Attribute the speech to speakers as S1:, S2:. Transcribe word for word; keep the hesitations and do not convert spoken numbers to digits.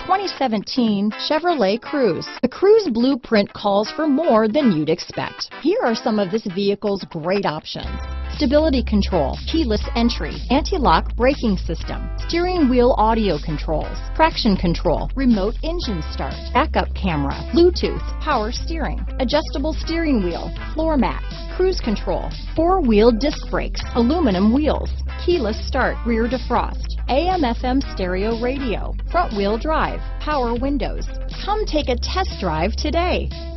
S1: twenty seventeen Chevrolet Cruze. The Cruze blueprint calls for more than you'd expect. Here are some of this vehicle's great options: stability control, keyless entry, anti-lock braking system, steering wheel audio controls, traction control, remote engine start, backup camera, Bluetooth, power steering, adjustable steering wheel, floor mats, cruise control, four-wheel disc brakes, aluminum wheels, keyless start, rear defrost, A M F M stereo radio, front wheel drive, power windows. Come take a test drive today.